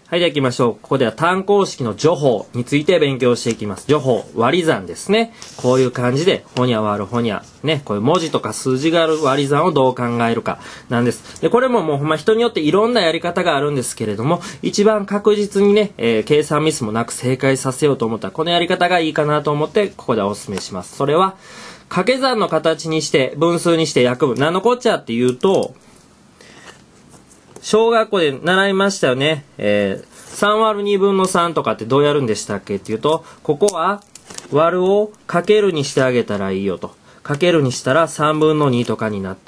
はい、では行きましょう。ここでは単項式の除法について勉強していきます。除法、割り算ですね。こういう感じで、ほにゃ割るほにゃ。ね、こういう文字とか数字がある割り算をどう考えるかなんです。で、これももうほんま人によっていろんなやり方があるんですけれども、一番確実にね、計算ミスもなく正解させようと思ったら、このやり方がいいかなと思って、ここではお勧めします。それは、掛け算の形にして、分数にして約分。何のこっちゃっていうと、小学校で習いましたよね。3割る2分の3とかってどうやるんでしたっけっていうと、ここは割るをかけるにしてあげたらいいよと。かけるにしたら3分の2とかになって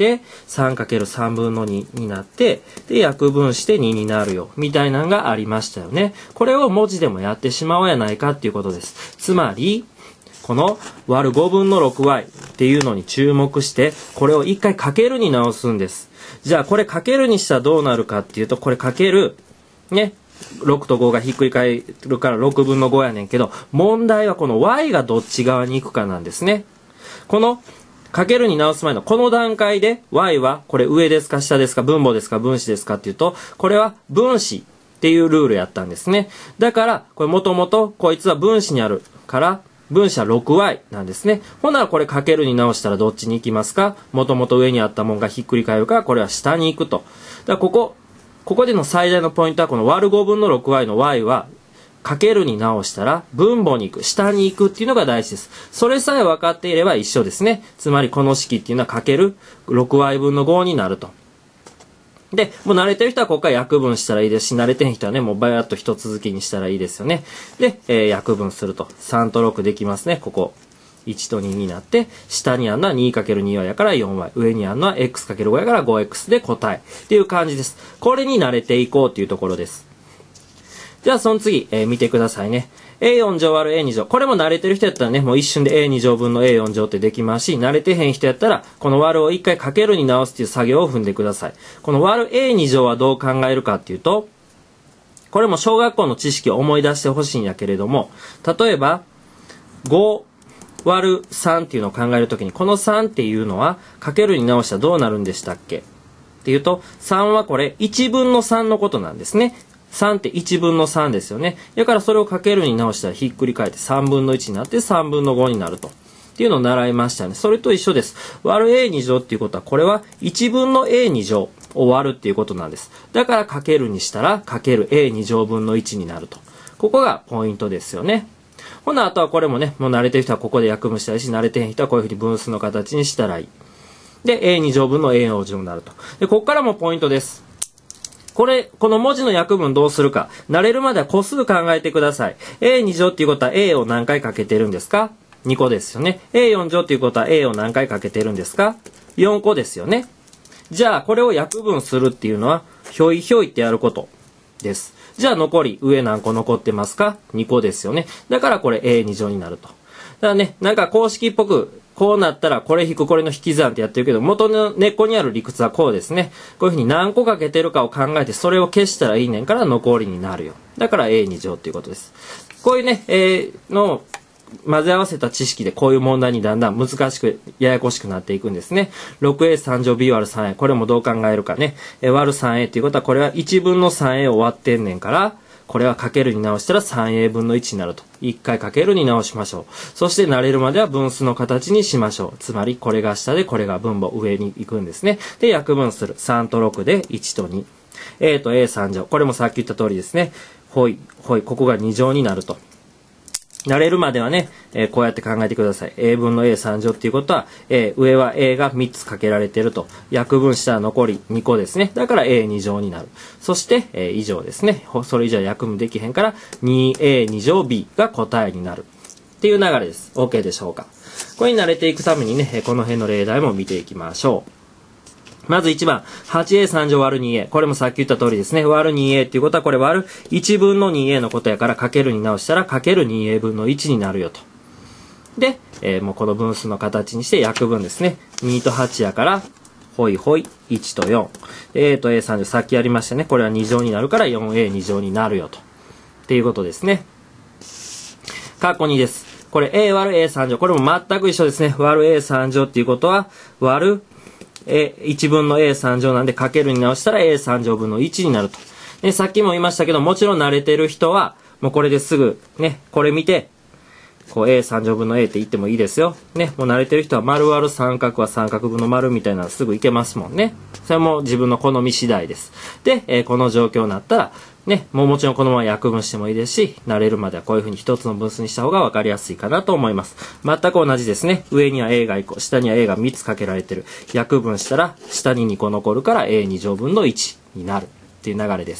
、3×3 分の2になって、で、約分して2になるよ。みたいなのがありましたよね。これを文字でもやってしまおうやないかっていうことです。つまり、この割る5分の 6y っていうのに注目して、これを一回かけるに直すんです。じゃあこれかけるにしたらどうなるかっていうと、これかける、ね、6と5がひっくり返るから6分の5やねんけど、問題はこの y がどっち側に行くかなんですね。このかけるに直す前のこの段階で y はこれ上ですか下ですか分母ですか分子ですかっていうと、これは分子っていうルールやったんですね。だからこれもともとこいつは分子にあるから分子は 6y なんですね。ほんならこれかけるに直したらどっちに行きますか？もともと上にあったもんがひっくり返るからこれは下に行くと。だからここでの最大のポイントはこの割る5分の 6y の y はかけるに直したら分母に行く、下に行くっていうのが大事です。それさえ分かっていれば一緒ですね。つまりこの式っていうのはかける 6y 分の5になると。で、もう慣れてる人はここから約分したらいいですし、慣れてへん人はね、もうバヤッと一続きにしたらいいですよね。で、約分すると。3と6できますね、ここ。1と2になって、下にあるのは 2×2y やから 4y。上にあるのは x×5 やから 5x で答え。っていう感じです。これに慣れていこうっていうところです。じゃあその次、見てくださいね。a4 乗割る a2 乗。これも慣れてる人やったらね、もう一瞬で a2 乗分の a4 乗ってできますし、慣れてへん人やったら、この割るを一回かけるに直すっていう作業を踏んでください。この割る a2 乗はどう考えるかっていうと、これも小学校の知識を思い出してほしいんやけれども、例えば、5割る3っていうのを考えるときに、この3っていうのは、かけるに直したらどうなるんでしたっけっていうと、3はこれ1分の3のことなんですね。3って1分の3ですよね。だからそれをかけるに直したらひっくり返って3分の1になって3分の5になると。っていうのを習いましたね。それと一緒です。割る a2 乗っていうことは、これは1分の a2 乗を割るっていうことなんです。だからかけるにしたら、かける a2 乗分の1になると。ここがポイントですよね。ほな、あとはこれもね、もう慣れてる人はここで約分したいし、慣れてへん人はこういうふうに分数の形にしたらいい。で、a2 乗分の a4 乗になると。で、ここからもポイントです。この文字の約分どうするか。慣れるまでは個数考えてください。a2 乗っていうことは a を何回かけてるんですか？ 2 個ですよね。a4 乗っていうことは a を何回かけてるんですか？ 4 個ですよね。じゃあ、これを約分するっていうのは、ひょいひょいってやることです。じゃあ、残り、上何個残ってますか？ 2 個ですよね。だからこれ a2 乗になると。だからね、なんか公式っぽく、こうなったらこれ引くこれの引き算ってやってるけど、元の根っこにある理屈はこうですね。こういうふうに何個かけてるかを考えて、それを消したらいいねんから残りになるよ。だから a2 乗っていうことです。こういうね、の混ぜ合わせた知識でこういう問題にだんだん難しく、ややこしくなっていくんですね。6a3 乗 b 割る 3a。これもどう考えるかね。割る 3a っていうことは、これは1分の 3a を割ってんねんから、これはかけるに直したら 3a 分の1になると。1回かけるに直しましょう。そして慣れるまでは分数の形にしましょう。つまりこれが下でこれが分母上に行くんですね。で、約分する。3と6で1と2。a と a3 乗。これもさっき言った通りですね。ほい、ほい。ここが2乗になると。慣れるまではね、こうやって考えてください。a 分の a3 乗っていうことは、上は a が3つかけられていると。約分したら残り2個ですね。だから a2 乗になる。そして、以上ですね。それ以上約分できへんから、2a2 乗 b が答えになる。っていう流れです。OK でしょうか。これに慣れていくためにね、この辺の例題も見ていきましょう。まず1番、8a3 乗割る 2a。これもさっき言った通りですね。割る 2a っていうことは、これ割る1分の 2a のことやから、かけるに直したら、かける 2a 分の1になるよと。で、もうこの分数の形にして約分ですね。2と8やから、ほいほい、1と4。a と a3 乗、さっきやりましたね。これは2乗になるから、4a2 乗になるよと。っていうことですね。括弧2です。これ a 割る a3 乗。これも全く一緒ですね。割る a3 乗っていうことは、割る1分の a3 乗なんで、かけるに直したら a3 乗分の1になると。 で、さっきも言いましたけど、もちろん慣れてる人は、もうこれですぐ、ね、これ見て、こう a3 乗分の a って言ってもいいですよ。ね、もう慣れてる人は丸割る三角は三角分の丸みたいなのすぐいけますもんね。それも自分の好み次第です。で、この状況になったら、ね、もちろんこのまま約分してもいいですし、慣れるまではこういう風に一つの分数にした方が分かりやすいかなと思います。全く同じですね。上には a が1個、下には a が3つかけられてる。約分したら、下に2個残るから a2 乗分の1になるっていう流れです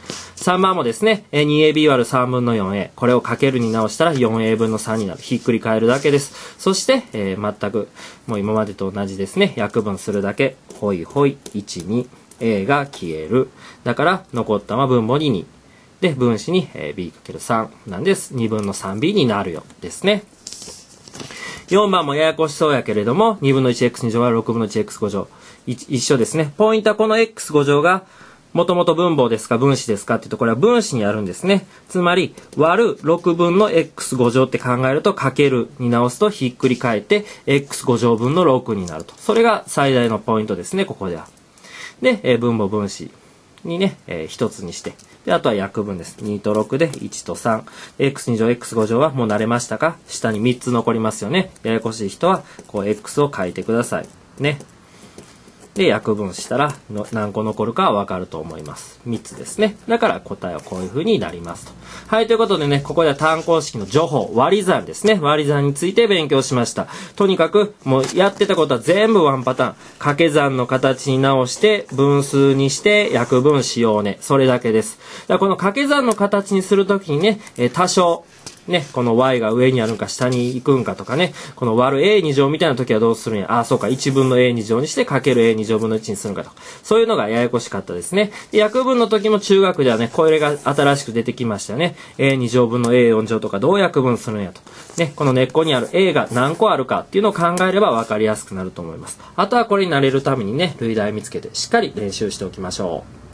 。3番もですね、2ab 割る3分の 4a。これをかけるに直したら 4a 分の3になる。ひっくり返るだけです。そして、全く、もう今までと同じですね。約分するだけ。ほいほい、1、2。a が消える。だから、残ったまま分母に2。で、分子に b×3 なんです。2分の 3b になるよ。ですね。4番もややこしそうやけれども、2分の 1x2 乗は6分の 1x5 乗。一緒ですね。ポイントはこの x5 乗が、もともと分母ですか分子ですかっていうところは分子にあるんですね。つまり割る6分の x5 乗って考えるとかけるに直すとひっくり返って x5 乗分の6になると。それが最大のポイントですね、ここでは。で、分母分子にね、一つにして。で、あとは約分です。2と6で1と3。x2 乗 x5 乗はもう慣れましたか？下に3つ残りますよね。ややこしい人はこう x を書いてください。ね。で、約分したら何個残るかはわかると思います。3つですね。だから答えはこういう風になりますと。はい、ということでね、ここでは単項式の除法、割り算ですね。割り算について勉強しました。とにかく、もうやってたことは全部ワンパターン。掛け算の形に直して、分数にして約分しようね。それだけです。だからこの掛け算の形にするときにね、多少、ね、この y が上にあるんか下に行くんかとかね、この割る a2 乗みたいな時はどうするんや。そうか、1分の a2 乗にしてかける a2 乗分の1にするんかと。そういうのがややこしかったですね。で、約分の時も中学ではね、これが新しく出てきましたよね。a2 乗分の a4 乗とかどう約分するんやと。ね、この根っこにある a が何個あるかっていうのを考えれば分かりやすくなると思います。あとはこれに慣れるためにね、類題見つけてしっかり練習しておきましょう。